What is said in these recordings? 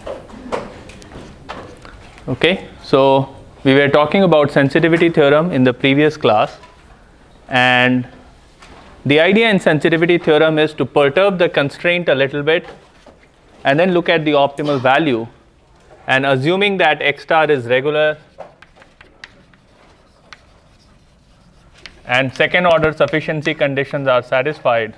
Okay, so we were talking about sensitivity theorem in the previous class, and the idea in sensitivity theorem is to perturb the constraint a little bit and then look at the optimal value, and assuming that x star is regular and second order sufficiency conditions are satisfied,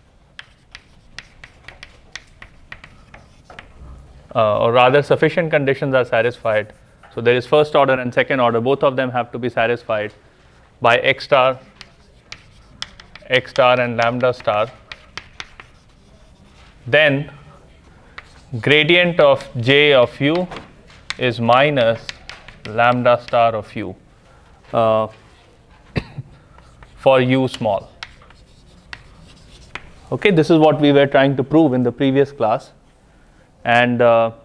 or rather sufficient conditions are satisfied. So there is first order and second order, both of them have to be satisfied by x star and lambda star. Then gradient of j of u is minus lambda star of u for u small. Okay, this is what we were trying to prove in the previous class, and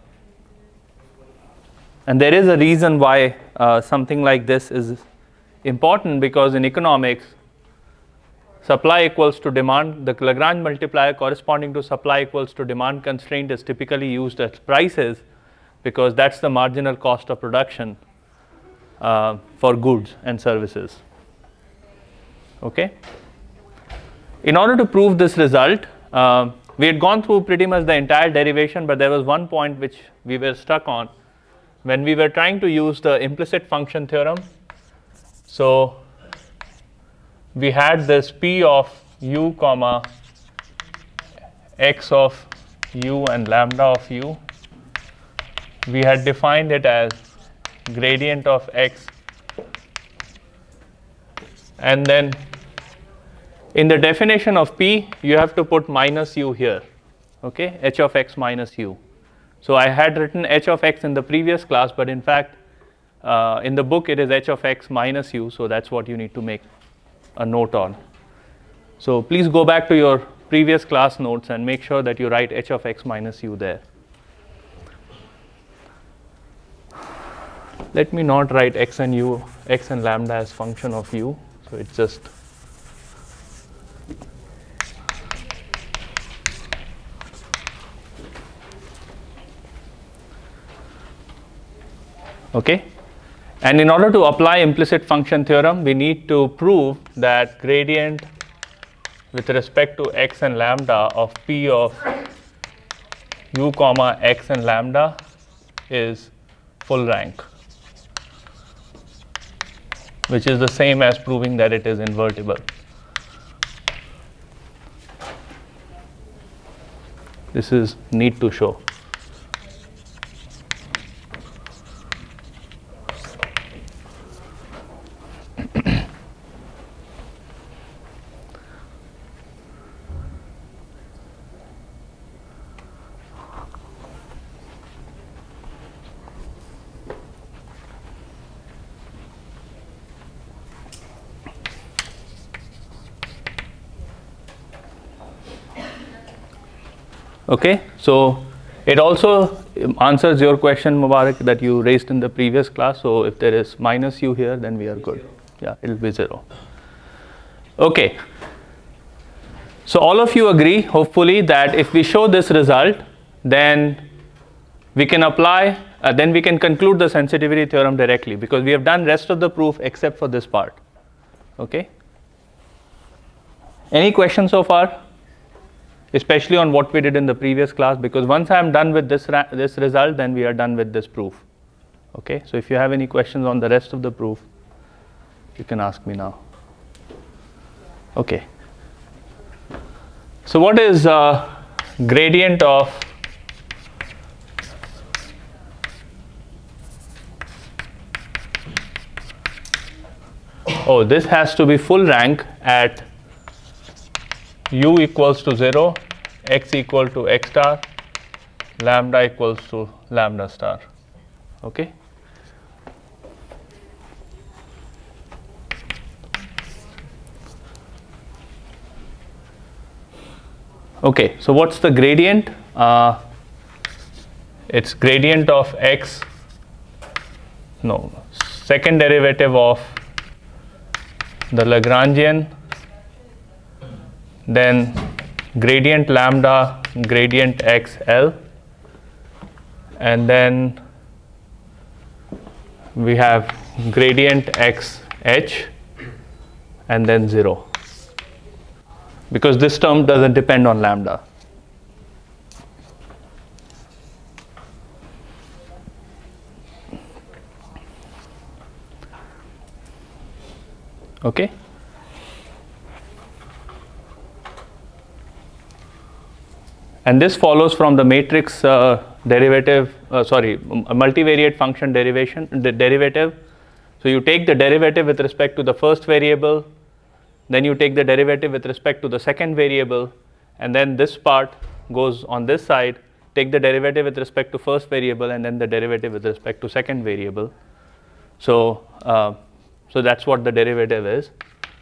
there is a reason why something like this is important, because in economics, supply equals to demand, the Lagrange multiplier corresponding to supply equals to demand constraint is typically used as prices, because that's the marginal cost of production for goods and services. Okay. In order to prove this result, we had gone through pretty much the entire derivation, but there was one point which we were stuck on when we were trying to use the implicit function theorem. So we had this p of u comma x of u and lambda of u. We had defined it as gradient of x, and then in the definition of p you have to put minus u here, okay, h of x minus u. So I had written h of x in the previous class, but in fact in the book it is h of x minus u, so that's what you need to make a note on. So please go back to your previous class notes and make sure that you write h of x minus u there. Let me not write x and u, x and lambda as function of u, so it's just okay. And in order to apply implicit function theorem, we need to prove that gradient with respect to x and lambda of p of u comma x and lambda is full rank, which is the same as proving that it is invertible. This is neat to show. Okay, so it also answers your question, Mubarak, that you raised in the previous class. So if there is minus u here, then we are good. Yeah, it will be 0. Okay, so all of you agree, hopefully, that if we show this result, then we can apply, then we can conclude the sensitivity theorem directly, because we have done rest of the proof except for this part. Okay. Any questions so far? Especially on what we did in the previous class, because once I am done with this result, then we are done with this proof. Okay, so if you have any questions on the rest of the proof, you can ask me now. Okay, so what is gradient of this has to be full rank at u equals to 0, x equal to x star, lambda equals to lambda star. Okay. Okay, so what's the gradient? It's gradient of x, no, second derivative of the Lagrangian, then gradient lambda, gradient xl, and then we have gradient x h and then 0, because this term doesn't depend on lambda. Okay. And this follows from the matrix derivative, multivariate function derivative. So you take the derivative with respect to the first variable, then you take the derivative with respect to the second variable, and then this part goes on this side, take the derivative with respect to first variable, and then the derivative with respect to second variable. So, so that's what the derivative is.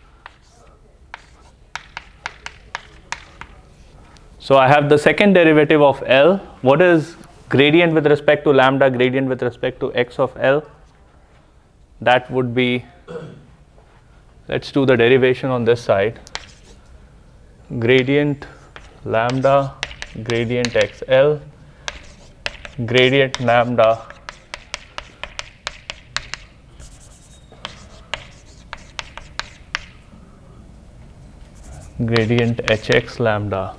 So I have the second derivative of L. What is gradient with respect to lambda, gradient with respect to x of L? That would be, let's do the derivation on this side. Gradient lambda, gradient xl, gradient lambda gradient hx lambda.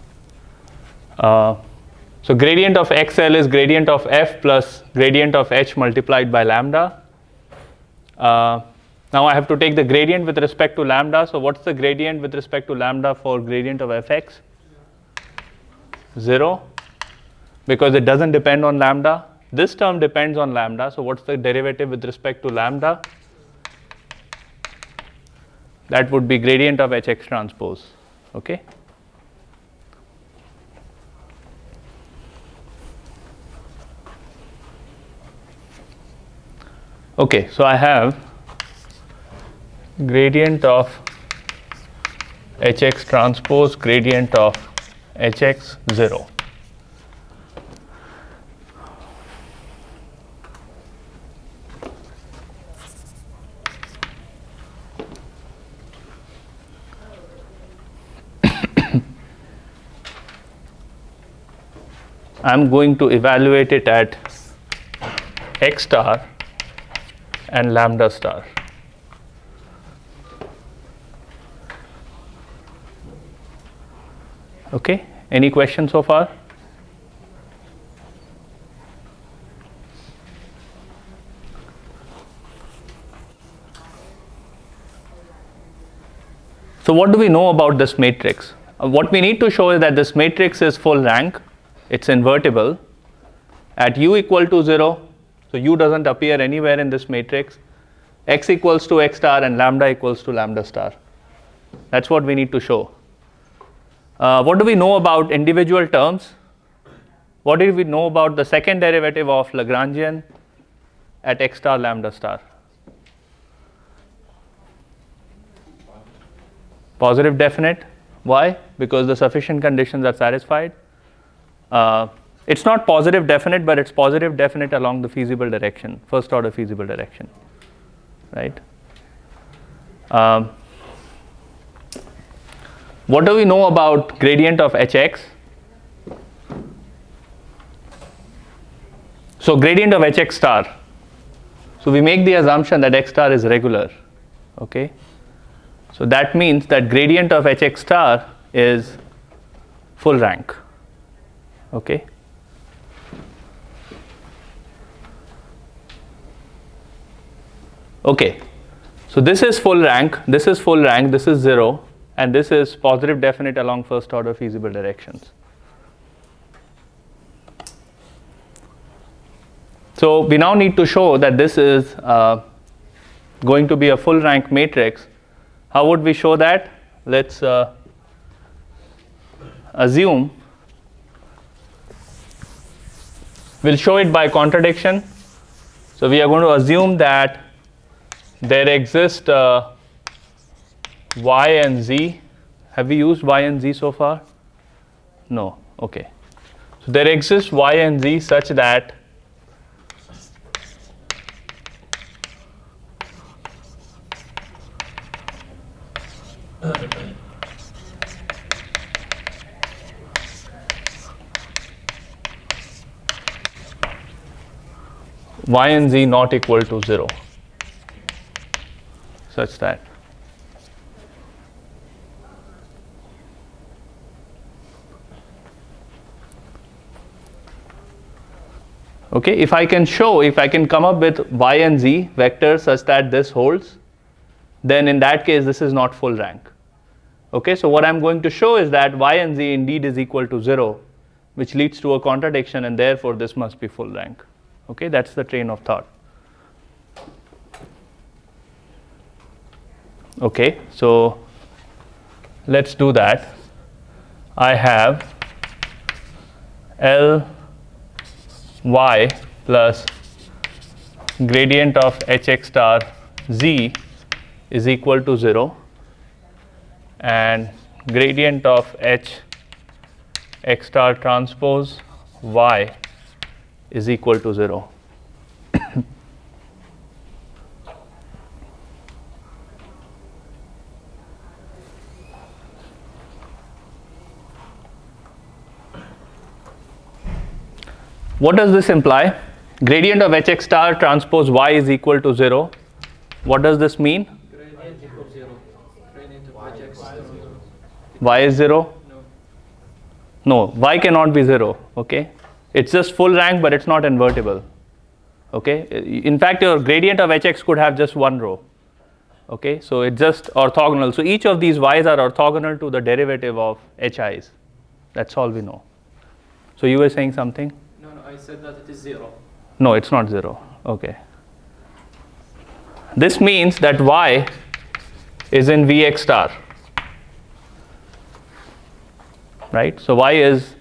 So gradient of xl is gradient of f plus gradient of h multiplied by lambda. Now I have to take the gradient with respect to lambda. So what's the gradient with respect to lambda for gradient of fx? 0, because it doesn't depend on lambda. This term depends on lambda. So what's the derivative with respect to lambda? That would be gradient of hx transpose. Okay. Okay, so I have gradient of hx transpose, gradient of hx 0. I'm going to evaluate it at x star and lambda star. Okay, any questions so far? So what do we know about this matrix? What we need to show is that this matrix is full rank, it's invertible at u equal to 0. So u doesn't appear anywhere in this matrix. X equals to x star and lambda equals to lambda star. That's what we need to show. What do we know about individual terms? What do we know about the second derivative of Lagrangian at x star lambda star? Positive definite. Why? Because the sufficient conditions are satisfied. It's not positive definite, but it's positive definite along the feasible direction, first order feasible direction, right? What do we know about gradient of hx? So gradient of hx star. So we make the assumption that x star is regular, okay? So that means that gradient of hx star is full rank, okay? Okay, so this is full rank, this is full rank, this is 0, and this is positive definite along first order feasible directions. So we now need to show that this is going to be a full rank matrix. How would we show that? Let's assume, we'll show it by contradiction. So we are going to assume that there exist y and z. Have we used y and z so far? No. Okay. So there exists y and z such that y and z not equal to 0, such that okay, if I can come up with y and z vectors such that this holds, then in that case this is not full rank. Okay, so what I'm going to show is that y and z indeed is equal to 0, which leads to a contradiction, and therefore this must be full rank. Okay, that's the train of thought. Okay, so let's do that. I have L y plus gradient of hx star z is equal to 0, and gradient of h x star transpose y is equal to 0. What does this imply? Gradient of hx star transpose y is equal to 0. What does this mean? Gradient equals 0. Gradient of hx star. Y is 0? No, y cannot be 0. Okay, it's just full rank, but it's not invertible. Okay, in fact your gradient of hx could have just one row. Okay, so it's just orthogonal. So each of these y's are orthogonal to the derivative of hi's. That's all we know. So you were saying something? No, I said that it is 0. No, it's not 0. Okay. This means that y is in Vx star. Right? So y is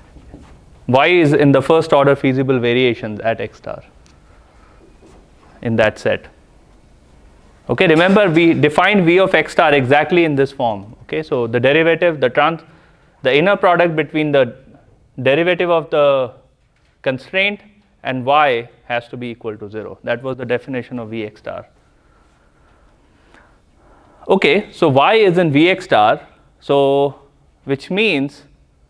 in the first order feasible variations at x star in that set. Okay, remember we defined v of x star exactly in this form. Okay, so the derivative, the inner product between the derivative of the constraint and y has to be equal to 0. That was the definition of Vx star. Okay, so y is in Vx star, so which means,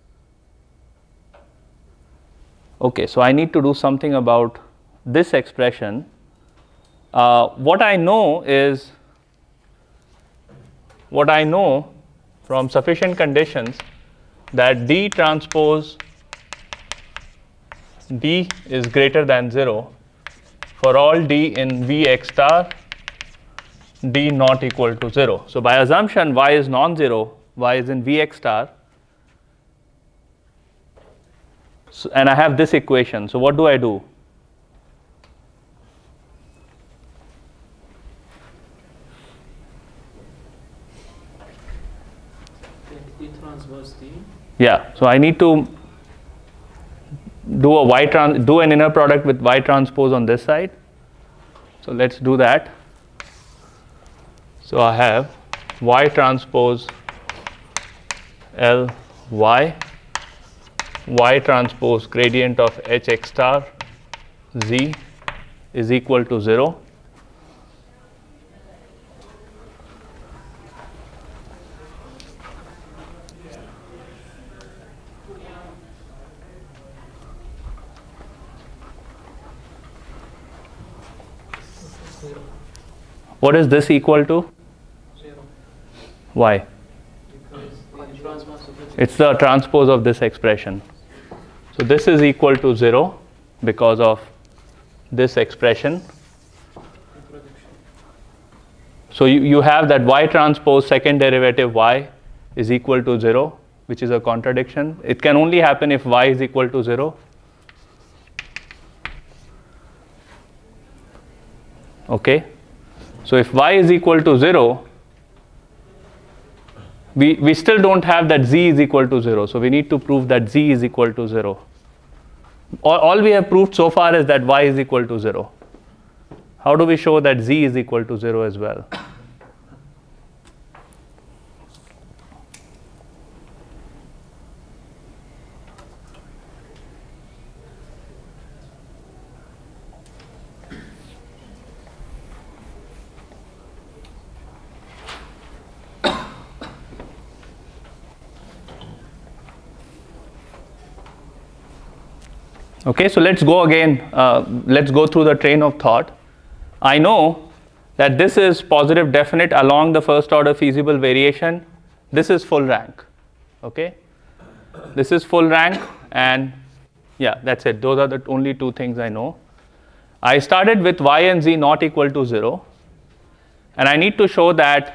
okay, so I need to do something about this expression. What I know from sufficient conditions that d transpose d is greater than 0 for all d in Vx star, d not equal to 0. So by assumption y is non-zero, y is in Vx star, so, and I have this equation. So what do I do? D transpose d. Yeah, so I need to do an inner product with y transpose on this side. So let's do that. So I have y transpose L y transpose gradient of hx star z is equal to 0. What is this equal to? 0. Why? Because the transpose of this. It's the transpose of this expression. So this is equal to 0 because of this expression. So you have that y transpose second derivative y is equal to 0, which is a contradiction. It can only happen if y is equal to 0. Okay. So if y is equal to 0, we still don't have that z is equal to 0. So we need to prove that z is equal to 0. All we have proved so far is that y is equal to 0. How do we show that z is equal to 0 as well? Okay, so let's go again, let's go through the train of thought. I know that this is positive definite along the first order feasible variation. This is full rank. Okay, this is full rank, and yeah, that's it. Those are the only two things I know. I started with y and z not equal to 0, and I need to show that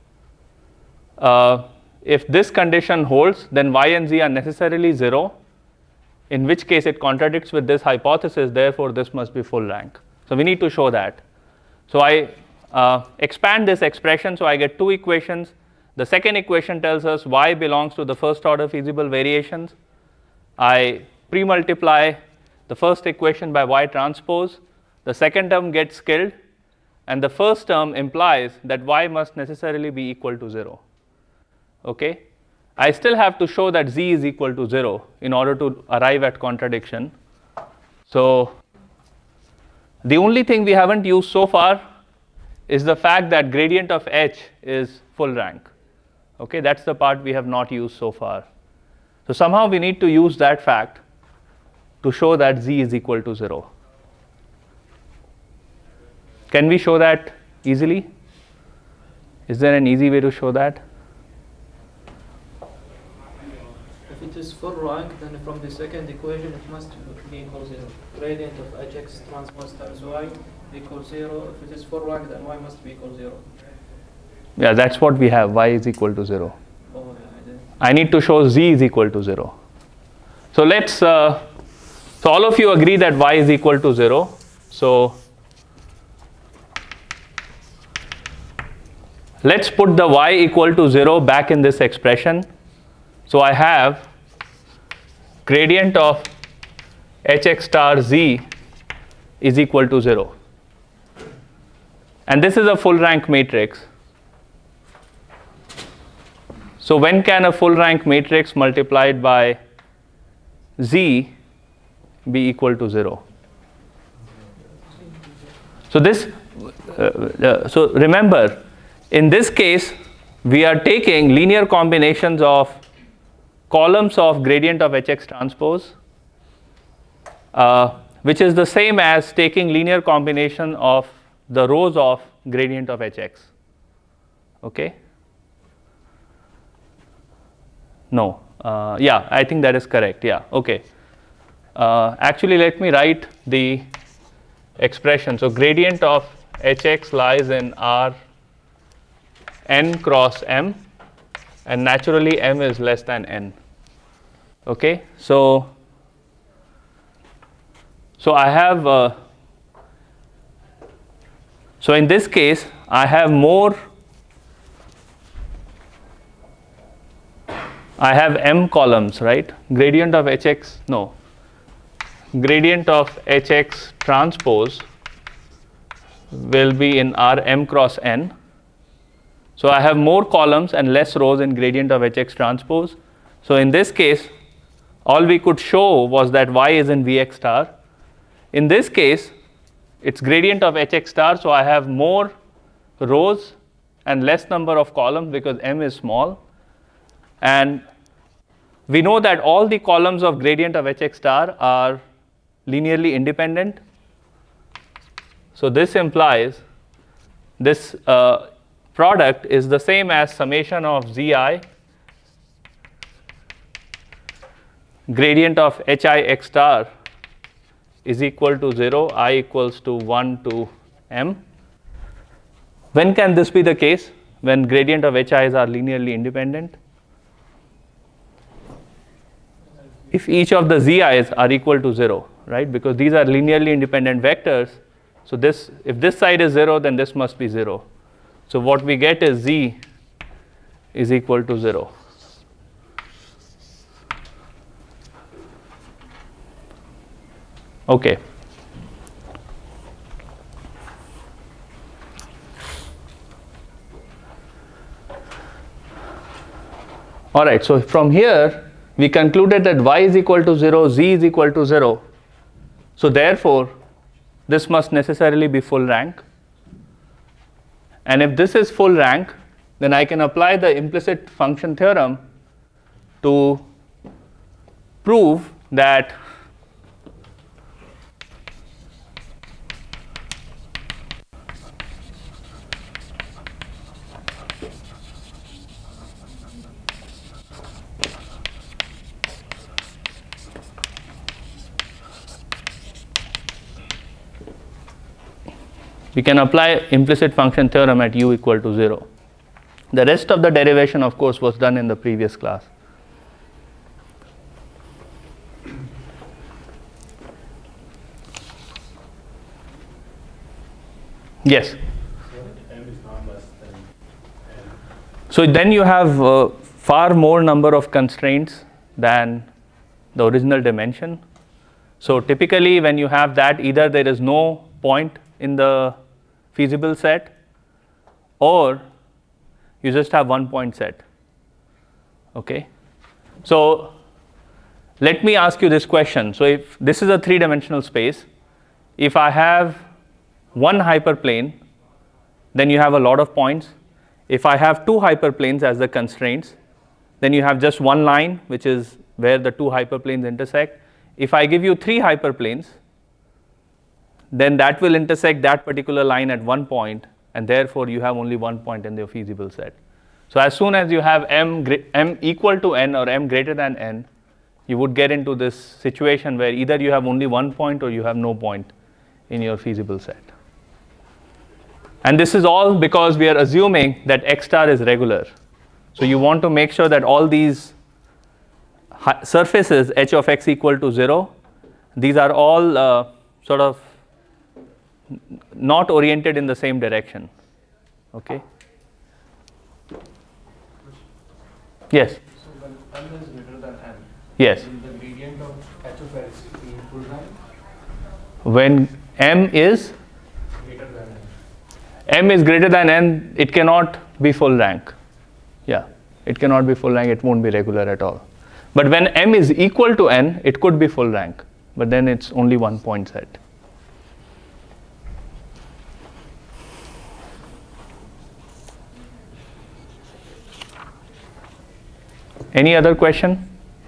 if this condition holds, then y and z are necessarily 0, in which case it contradicts with this hypothesis, therefore this must be full rank. So we need to show that. So I expand this expression, so I get two equations. The second equation tells us y belongs to the first order feasible variations. I pre-multiply the first equation by y transpose. The second term gets killed, and the first term implies that y must necessarily be equal to 0. Okay, I still have to show that z is equal to 0 in order to arrive at contradiction. So the only thing we haven't used so far is the fact that gradient of h is full rank. Okay, that's the part we have not used so far. So somehow we need to use that fact to show that z is equal to 0. Can we show that easily? Is there an easy way to show that? If it is full rank, then from the second equation it must be equal 0. Gradient of hx transpose times y equals 0. If it is full rank, then y must be equal 0. Yeah, that's what we have. Y is equal to 0. Oh, yeah, I need to show z is equal to 0. So let's. So all of you agree that y is equal to 0. So let's put the y equal to 0 back in this expression. So I have gradient of hx star z is equal to 0. And this is a full rank matrix. So when can a full rank matrix multiplied by z be equal to 0? So this, so remember, in this case, we are taking linear combinations of columns of gradient of hx transpose, which is the same as taking linear combination of the rows of gradient of hx. Okay? No. Yeah, I think that is correct. Yeah. Okay. Actually, let me write the expression. So gradient of hx lies in R n cross m, and naturally m is less than n. Okay, so I have so in this case I have m columns, right? Gradient of hx, no, gradient of hx transpose will be in R m cross n. So I have more columns and less rows in gradient of hx transpose. So in this case, all we could show was that y is in Vx star. In this case, it's gradient of hx star, so I have more rows and less number of columns because m is small. And we know that all the columns of gradient of hx star are linearly independent. So this implies this product is the same as summation of zi gradient of hi x star is equal to 0, I equals to 1 to m. When can this be the case? When gradient of hi's are linearly independent? If each of the zi's are equal to 0, right? Because these are linearly independent vectors. So this, if this side is 0, then this must be 0. So what we get is z is equal to 0. Okay. All right, so from here we concluded that y is equal to 0, z is equal to 0. So therefore, this must necessarily be full rank. And if this is full rank, then I can apply the implicit function theorem to prove that you can apply implicit function theorem at u equal to 0. The rest of the derivation, of course, was done in the previous class. Yes? So then you have far more number of constraints than the original dimension. So typically when you have that, either there is no point in the feasible set, or you just have one point set. Okay? So let me ask you this question. So if this is a three-dimensional space, if I have one hyperplane, then you have a lot of points. If I have two hyperplanes as the constraints, then you have just one line, which is where the two hyperplanes intersect. If I give you three hyperplanes, then that will intersect that particular line at one point, and therefore you have only one point in the feasible set. So as soon as you have m equal to n or m greater than n, you would get into this situation where either you have only one point or you have no point in your feasible set. And this is all because we are assuming that x star is regular. So you want to make sure that all these surfaces h of x equal to 0, these are all sort of not oriented in the same direction. Okay? Yes? So when n is greater than n, yes. will the gradient of h of x be in full rank? When m is Greater than n. m is greater than n, it cannot be full rank. Yeah, it cannot be full rank, it won't be regular at all. But when m is equal to n, it could be full rank, but then it's only one point set. Any other question?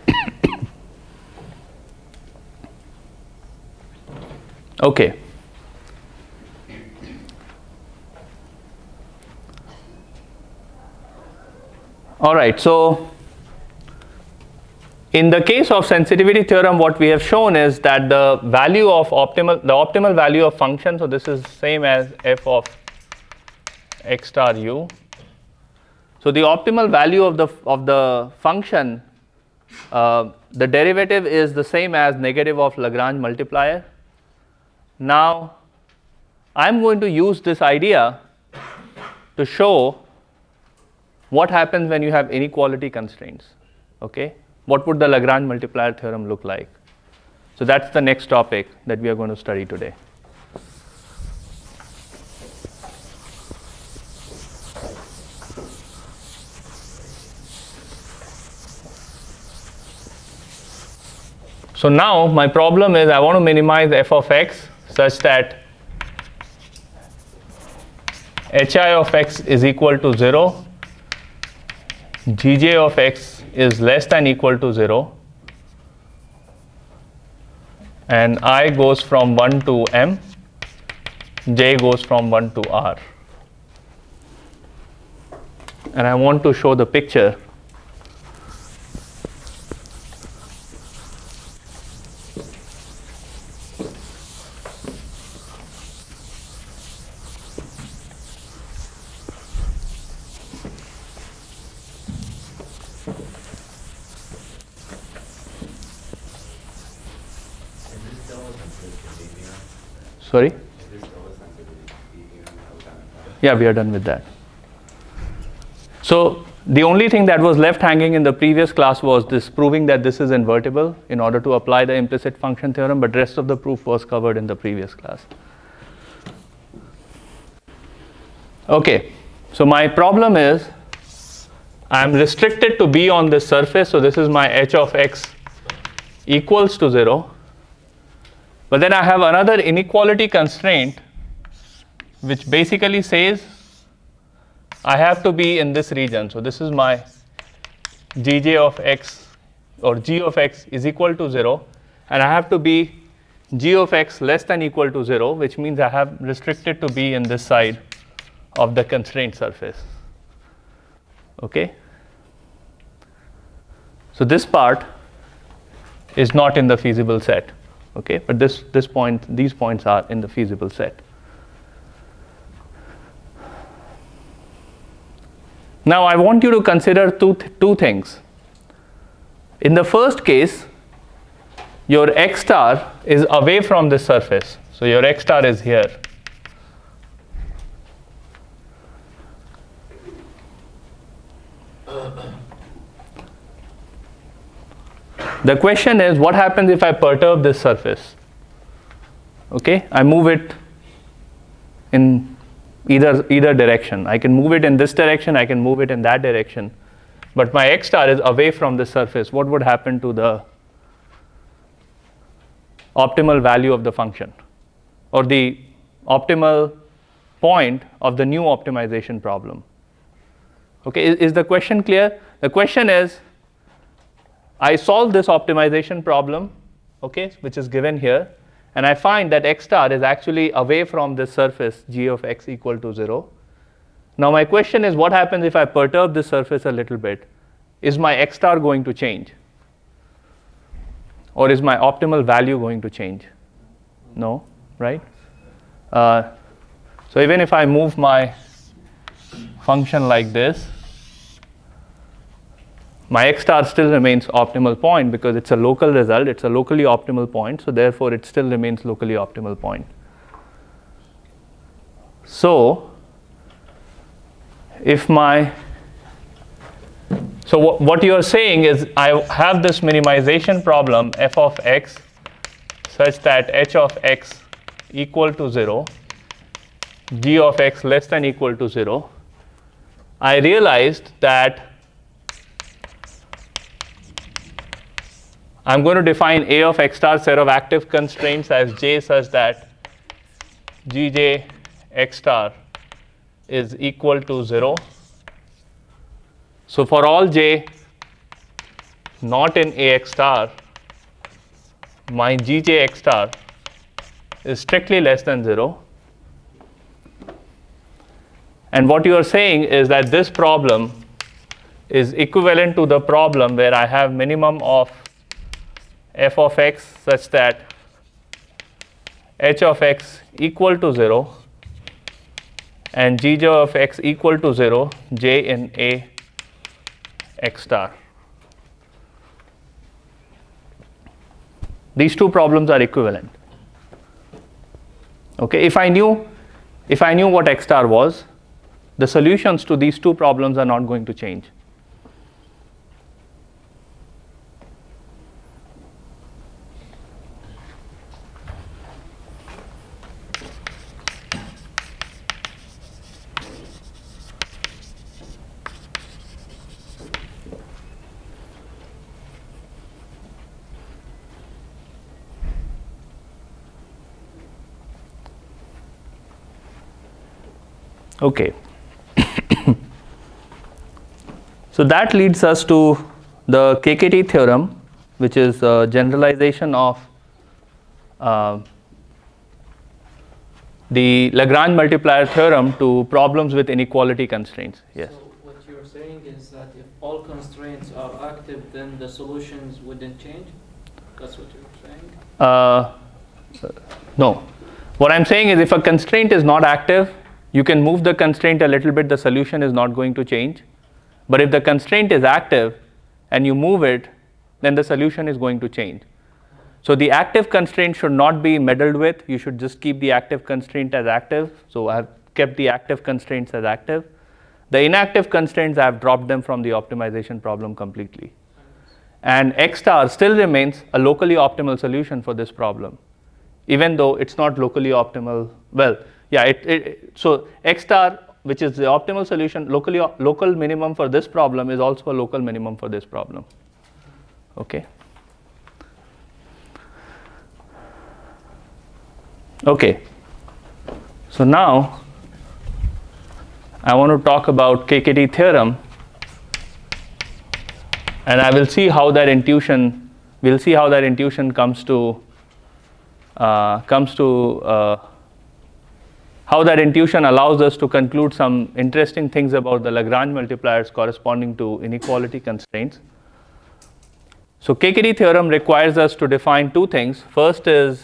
Okay. All right, so in the case of sensitivity theorem, what we have shown is that the value of optimal value of function, so this is same as f of x star u. So the optimal value of the function, the derivative is the same as negative of Lagrange multiplier. Now I'm going to use this idea to show what happens when you have inequality constraints. Okay? What would the Lagrange multiplier theorem look like? So that's the next topic that we are going to study today. So now my problem is I want to minimize f of x such that hi of x is equal to 0, gj of x is less than equal to 0, and I goes from 1 to m, j goes from 1 to r. And I want to show the picture. Sorry? Yeah, we are done with that. So the only thing that was left hanging in the previous class was this proving that this is invertible in order to apply the implicit function theorem, but rest of the proof was covered in the previous class. Okay, so my problem is I am restricted to be on this surface, so this is my h of x equals to 0. But then I have another inequality constraint which basically says I have to be in this region. So this is my gj of x or g of x is equal to 0, and I have to be g of x less than equal to 0, which means I have restricted to be in this side of the constraint surface. Okay? So this part is not in the feasible set. Okay, but these points are in the feasible set. Now I want you to consider two things. In the first case, your x star is away from this surface. So your x star is here. The question is, what happens if I perturb this surface? Okay, I move it in either direction. I can move it in this direction, I can move it in that direction. But my x star is away from the surface. What would happen to the optimal value of the function, or the optimal point of the new optimization problem? Okay, is the question clear? The question is, I solve this optimization problem, okay, which is given here, and I find that x star is actually away from this surface g of x equal to 0. Now my question is, what happens if I perturb this surface a little bit? Is my x star going to change? Or is my optimal value going to change? No, right? So even if I move my function like this, my x star still remains optimal point because it's a local result, it's a locally optimal point, so therefore it still remains locally optimal point. So if what you are saying is, I have this minimization problem f of x such that h of x equal to 0, g of x less than equal to 0. I realized that I'm going to define a of x star set of active constraints as j such that gj x star is equal to 0. So for all j not in ax star, my gj x star is strictly less than 0. And what you are saying is that this problem is equivalent to the problem where I have minimum of f of x such that h of x equal to 0 and gj of x equal to 0, j in a x star. These two problems are equivalent. Okay, if I knew what x star was, the solutions to these two problems are not going to change. Okay. So that leads us to the KKT theorem, which is a generalization of the Lagrange multiplier theorem to problems with inequality constraints. Yes. So what you're saying is that if all constraints are active, then the solutions wouldn't change? That's what you're saying? No. What I'm saying is, if a constraint is not active, you can move the constraint a little bit, the solution is not going to change. But if the constraint is active and you move it, then the solution is going to change. So the active constraint should not be meddled with. You should just keep the active constraint as active. So I have kept the active constraints as active. The inactive constraints, I have dropped them from the optimization problem completely. And x star still remains a locally optimal solution for this problem, even though it's not locally optimal. Well, yeah, so x star, which is the optimal solution, local minimum for this problem, is also a local minimum for this problem. Okay. Okay. So now I want to talk about KKT theorem, and I will see how that intuition. We'll see how that intuition comes to how that intuition allows us to conclude some interesting things about the Lagrange multipliers corresponding to inequality constraints. So KKT theorem requires us to define two things. First is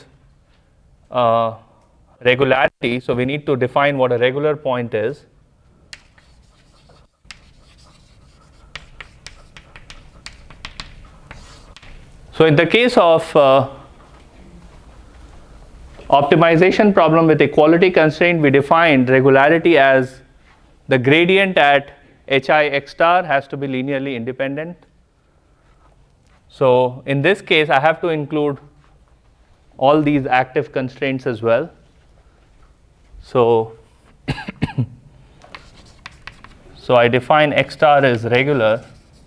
regularity. So we need to define what a regular point is. So in the case of optimization problem with equality constraint, we defined regularity as the gradient at hi x star has to be linearly independent. So in this case, I have to include all these active constraints as well. So so I define x star as regular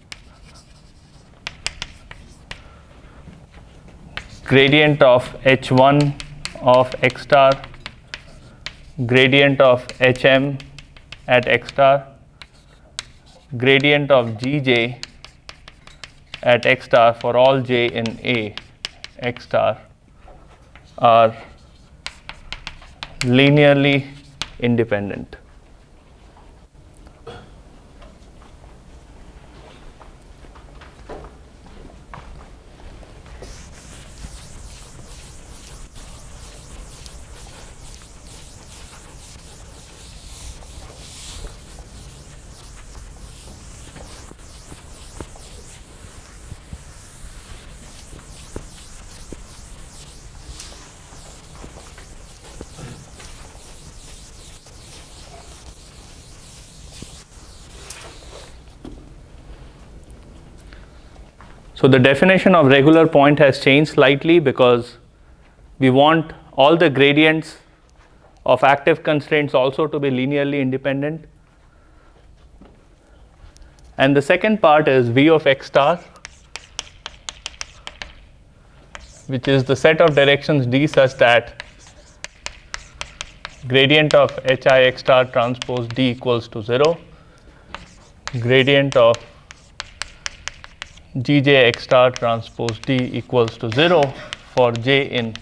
gradient of h1 of x star, gradient of hm at x star, gradient of gj at x star for all j in A x star are linearly independent. So the definition of regular point has changed slightly because we want all the gradients of active constraints also to be linearly independent. And the second part is V of x star, which is the set of directions D such that gradient of hi x star transpose D equals to 0, gradient of gj x star transpose D equals to 0 for j in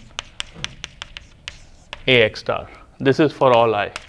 A x star. This is for all I.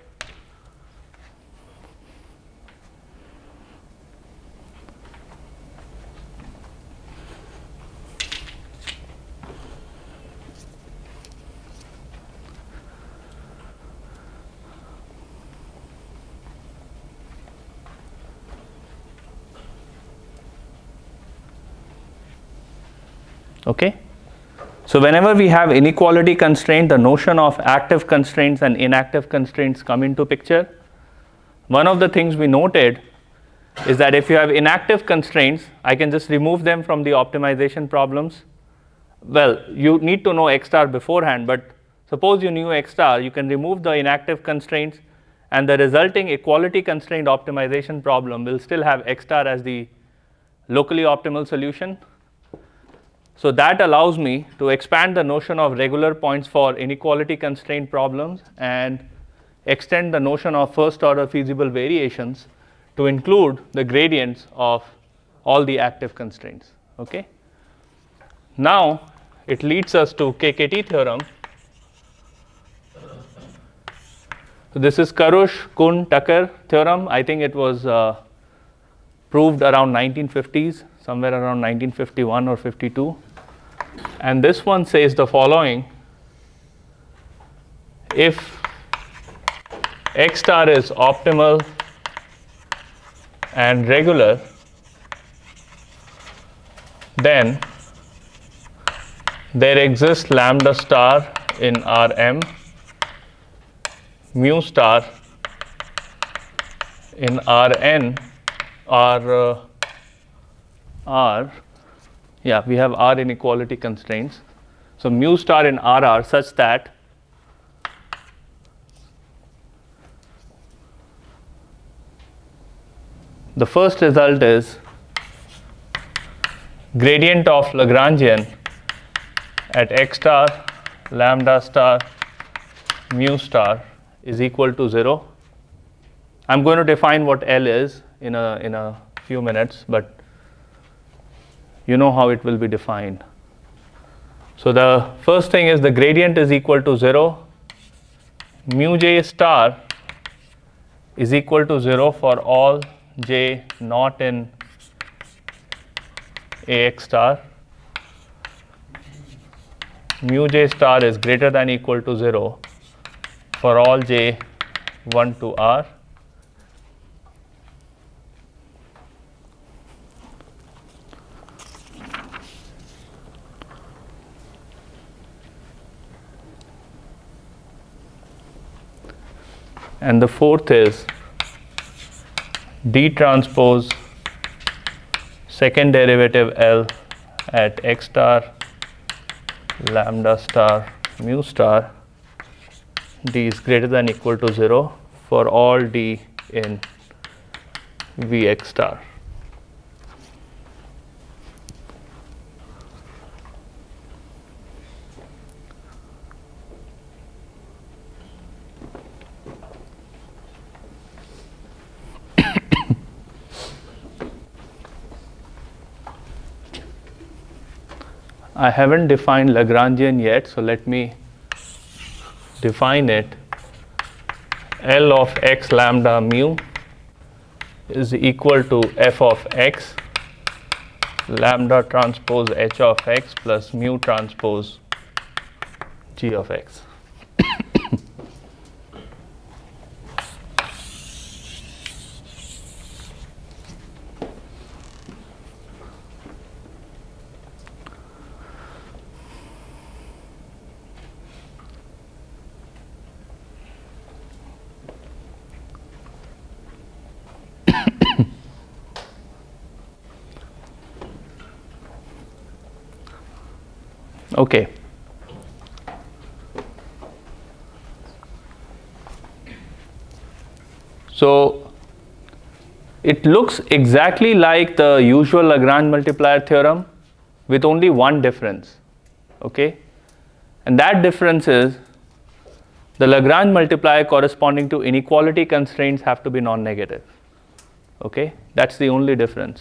Okay. So whenever we have inequality constraint, the notion of active constraints and inactive constraints come into picture. One of the things we noted is that if you have inactive constraints, I can just remove them from the optimization problems. Well, you need to know x star beforehand, but suppose you knew x star, you can remove the inactive constraints and the resulting equality constraint optimization problem will still have x star as the locally optimal solution. So that allows me to expand the notion of regular points for inequality constraint problems and extend the notion of first order feasible variations to include the gradients of all the active constraints. Okay. Now it leads us to KKT theorem. So this is Karush-Kuhn-Tucker theorem. I think it was proved around 1950s, somewhere around 1951 or 52. And this one says the following: if x star is optimal and regular, then there exists lambda star in Rm, mu star in Rn, we have R inequality constraints. So mu star in RR such that the first result is gradient of Lagrangian at x star lambda star mu star is equal to 0. I'm going to define what L is in a few minutes, but you know how it will be defined. So the first thing is the gradient is equal to 0, mu j star is equal to 0 for all j not in Ax star, mu j star is greater than equal to 0 for all j 1 to R. and the fourth is d transpose second derivative L at x star lambda star mu star d is greater than equal to 0 for all d in Vx star. I haven't defined Lagrangian yet, so let me define it. L of x lambda mu is equal to f of x lambda transpose h of x plus mu transpose g of x. Okay. So it looks exactly like the usual Lagrange multiplier theorem with only one difference. Okay, and that difference is the Lagrange multiplier corresponding to inequality constraints have to be non-negative. Okay, that's the only difference.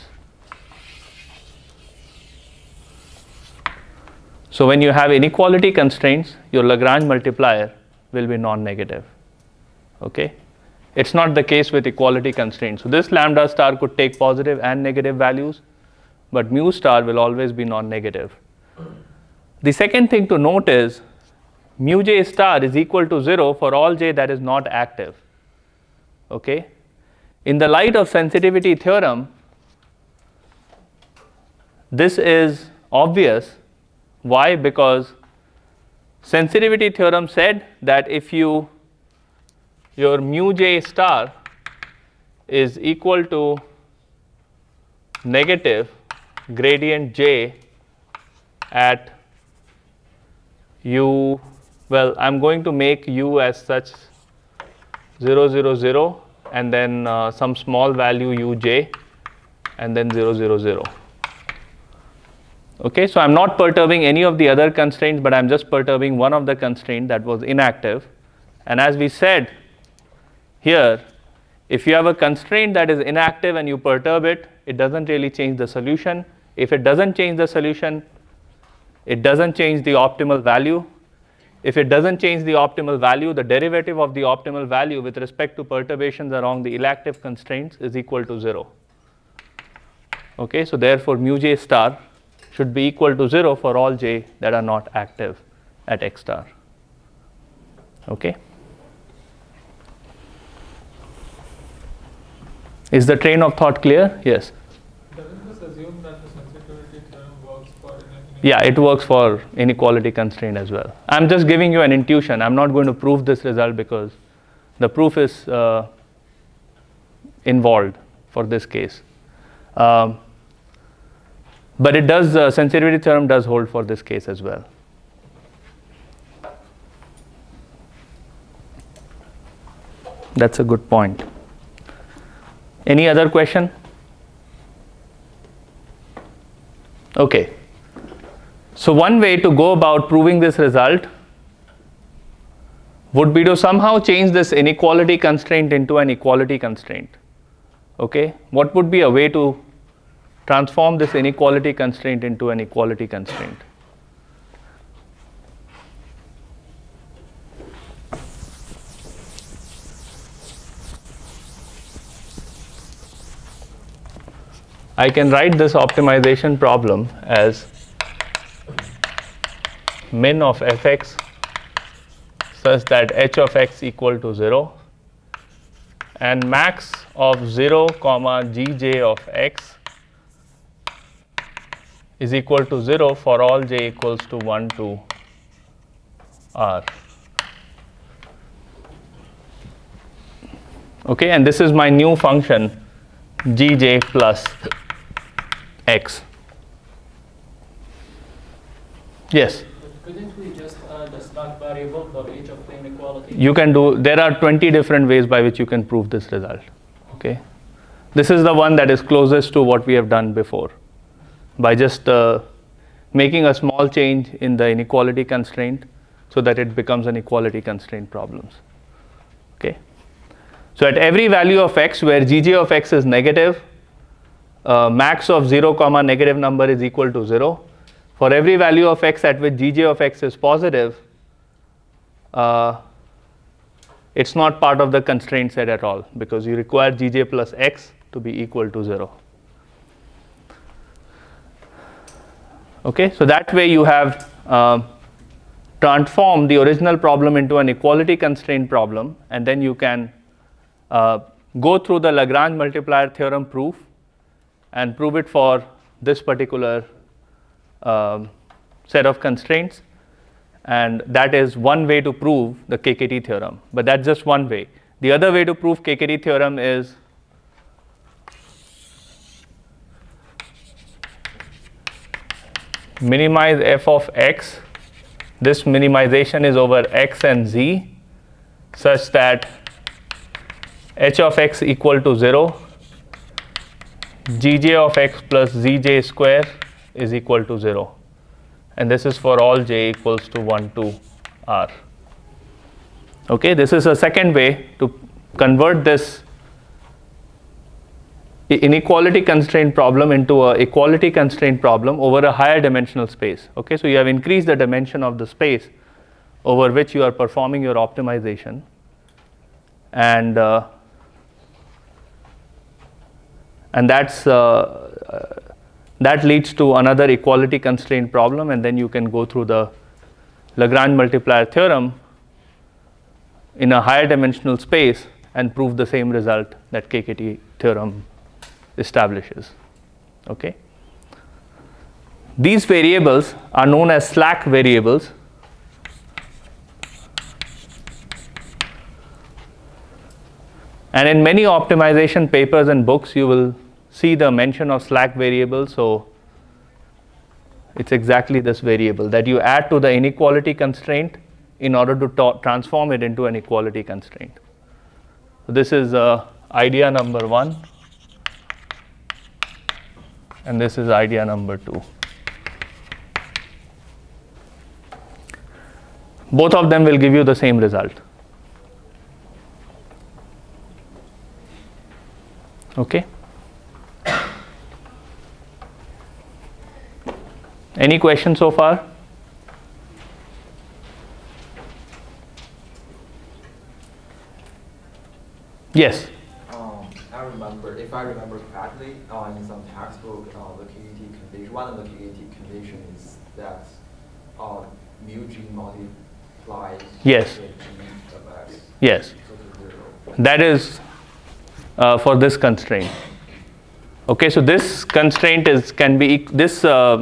So when you have inequality constraints, your Lagrange multiplier will be non-negative. Okay, it's not the case with equality constraints. So this lambda star could take positive and negative values, but mu star will always be non-negative. The second thing to note is mu j star is equal to 0 for all j that is not active. Okay, in the light of sensitivity theorem, this is obvious. Why? Because sensitivity theorem said that if your mu j star is equal to negative gradient j at u, well, I'm going to make u as such 0 0 0 and then some small value uj and then 0 0 0. Okay, so I'm not perturbing any of the other constraints, but I'm just perturbing one of the constraints that was inactive. And as we said here, if you have a constraint that is inactive and you perturb it, it doesn't really change the solution. If it doesn't change the solution, it doesn't change the optimal value. If it doesn't change the optimal value, the derivative of the optimal value with respect to perturbations along the elective constraints is equal to 0. Okay, so therefore mu j star should be equal to 0 for all j that are not active at x star. Okay. Is the train of thought clear? Yes. Doesn't this assume that the sensitivity theorem works for inequality? Yeah, it works for inequality constraint as well. I'm just giving you an intuition. I'm not going to prove this result because the proof is involved for this case. But it does, sensitivity theorem does hold for this case as well. That's a good point. Any other question? Okay. So one way to go about proving this result would be to somehow change this inequality constraint into an equality constraint. Okay. What would be a way to transform this inequality constraint into an equality constraint? I can write this optimization problem as min of fx such that h of x equal to 0 and max of 0 comma gj of x is equal to 0 for all j equals to 1 to r. Okay, and this is my new function gj plus x. Yes? Couldn't we just add a slack variable for each of the inequality? You can do, there are 20 different ways by which you can prove this result. Okay, this is the one that is closest to what we have done before, by just making a small change in the inequality constraint so that it becomes an equality constraint problems. Okay, so at every value of x where gj of x is negative, max of 0 comma negative number is equal to 0. For every value of x at which gj of x is positive, it's not part of the constraint set at all, because you require gj plus x to be equal to 0. Okay, so that way you have transformed the original problem into an equality constraint problem, and then you can go through the Lagrange multiplier theorem proof and prove it for this particular set of constraints. And that is one way to prove the KKT theorem, but that's just one way. The other way to prove KKT theorem is minimize f of x. This minimization is over x and z such that h of x equal to 0, gj of x plus zj square is equal to 0. And this is for all j equals to 1 to r. Okay, this is a second way to convert this inequality constraint problem into a equality constraint problem over a higher dimensional space. Okay, so you have increased the dimension of the space over which you are performing your optimization, and that's that leads to another equality constraint problem, and then you can go through the Lagrange multiplier theorem in a higher dimensional space and prove the same result that KKT theorem establishes. Okay. These variables are known as slack variables. And in many optimization papers and books, you will see the mention of slack variable. So it's exactly this variable that you add to the inequality constraint in order to transform it into an equality constraint. So this is idea number 1, and this is idea number 2. Both of them will give you the same result. Okay. Any questions so far? Yes. I remember, if I remember correctly, in some textbook, the KKT condition, one of the KKT conditions is that mu g multiplies Yes. g of x. Yes. equal to 0. That is for this constraint. Okay, so this constraint can be this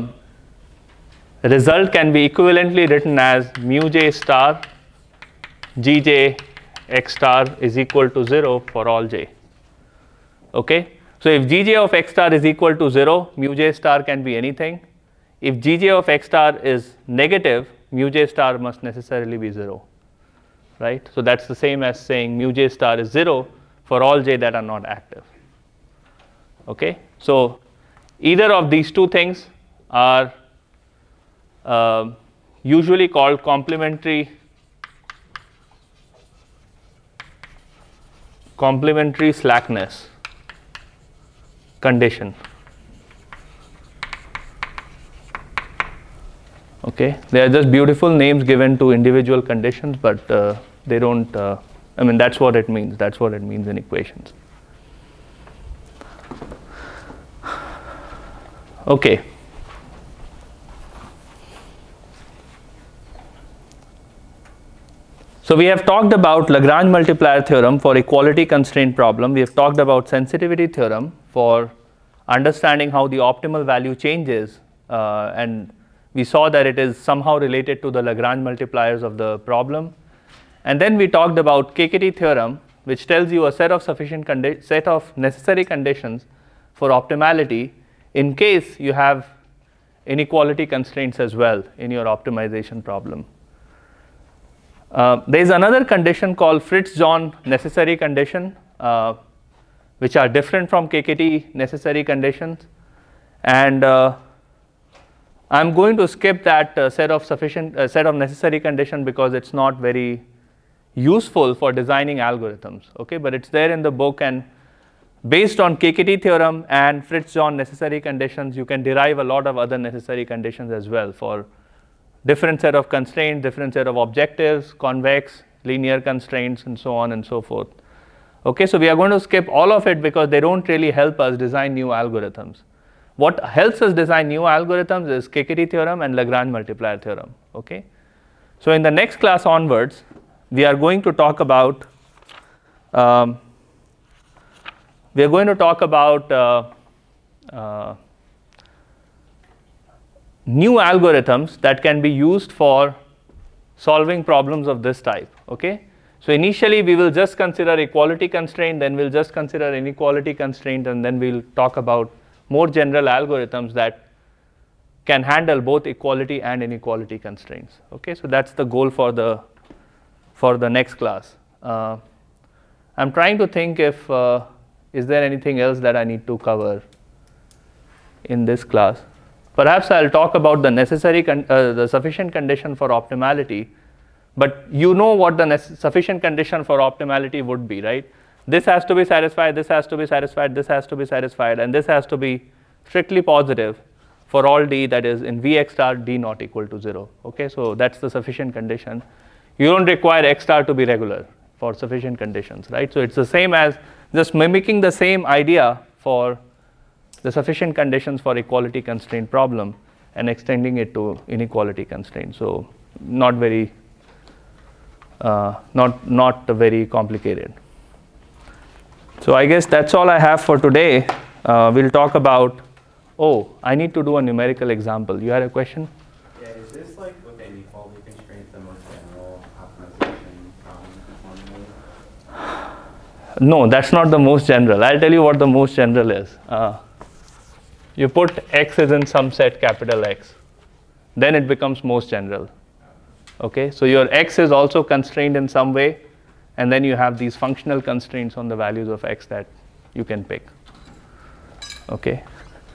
result can be equivalently written as mu j star gj x star is equal to 0 for all j. Okay, so if gj of x star is equal to 0, mu j star can be anything. If gj of x star is negative, mu j star must necessarily be 0, right? So that's the same as saying mu j star is 0 for all j that are not active. Okay, so either of these two things are usually called complementary slackness condition. Okay, they are just beautiful names given to individual conditions, but they don't, I mean, that's what it means. That's what it means in equations. Okay. So we have talked about Lagrange multiplier theorem for equality constraint problem. We have talked about sensitivity theorem for understanding how the optimal value changes, and we saw that it is somehow related to the Lagrange multipliers of the problem. And then we talked about KKT theorem which tells you a set of set of necessary conditions for optimality in case you have inequality constraints as well in your optimization problem. There is another condition called Fritz-John necessary condition, which are different from KKT necessary conditions, and I'm going to skip that set of necessary condition because it's not very useful for designing algorithms. Okay, but it's there in the book, and based on KKT theorem and Fritz-John necessary conditions, you can derive a lot of other necessary conditions as well for different set of constraints, different set of objectives, convex, linear constraints, and so on and so forth. Okay, so we are going to skip all of it because they don't really help us design new algorithms. What helps us design new algorithms is KKT theorem and Lagrange multiplier theorem. Okay, so in the next class onwards, we are going to talk about new algorithms that can be used for solving problems of this type. Okay, so initially we will just consider equality constraint, then we'll just consider inequality constraint, and then we'll talk about more general algorithms that can handle both equality and inequality constraints. Okay, so that's the goal for the next class. I'm trying to think if is there anything else that I need to cover in this class. Perhaps I'll talk about the sufficient condition for optimality, but you know what the sufficient condition for optimality would be, right? This has to be satisfied, this has to be satisfied, this has to be satisfied, and this has to be strictly positive for all d that is in Vx star d not equal to 0. Okay, so that's the sufficient condition. You don't require x star to be regular for sufficient conditions, right? So it's the same as just mimicking the same idea for the sufficient conditions for equality constraint problem and extending it to inequality constraint. So not very complicated. So I guess that's all I have for today. We'll talk about, I need to do a numerical example. You had a question? Yeah, is this like with the inequality constraint the most general optimization formula? No, that's not the most general. I'll tell you what the most general is. You put x is in some set capital X, then it becomes most general. Okay, so your x is also constrained in some way, and then you have these functional constraints on the values of x that you can pick. Okay,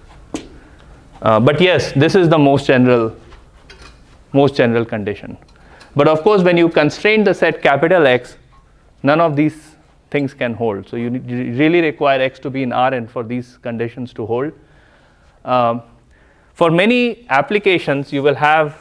but yes, this is the most general condition. But of course, when you constrain the set capital X, none of these things can hold. So you really require x to be in Rn for these conditions to hold. For many applications, you will have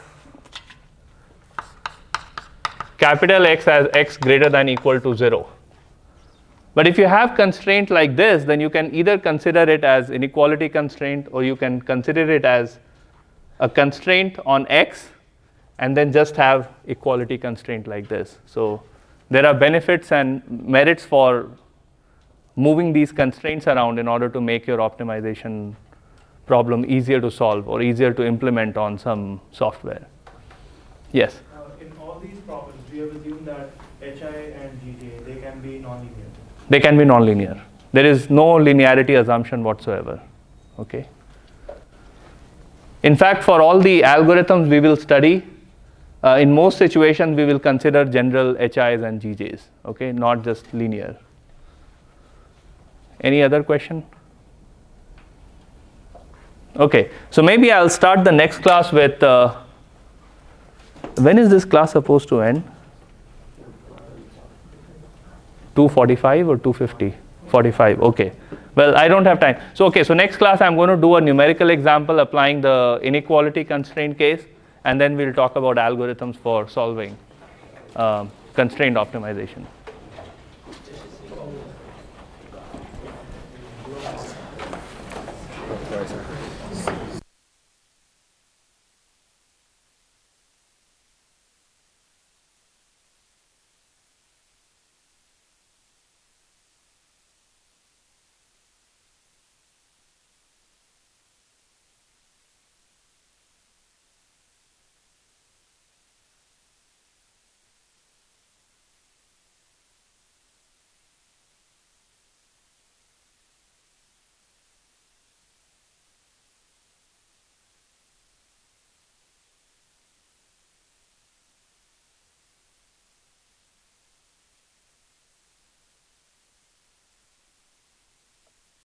capital X as x greater than equal to 0. But if you have constraint like this, then you can either consider it as inequality constraint, or you can consider it as a constraint on x and then just have equality constraint like this. So there are benefits and merits for moving these constraints around in order to make your optimization problem easier to solve or easier to implement on some software. Yes? In all these problems, we have assumed that HI and GJ, they can be nonlinear. They can be nonlinear. There is no linearity assumption whatsoever. Okay. In fact, for all the algorithms we will study, in most situations we will consider general HIs and GJs. Okay, not just linear. Any other question? Okay, so maybe I'll start the next class with. When is this class supposed to end? 2:45 or 2:50? 45. Okay. Well, I don't have time. So okay. So next class I'm going to do a numerical example applying the inequality constraint case, and then we'll talk about algorithms for solving constraint optimization.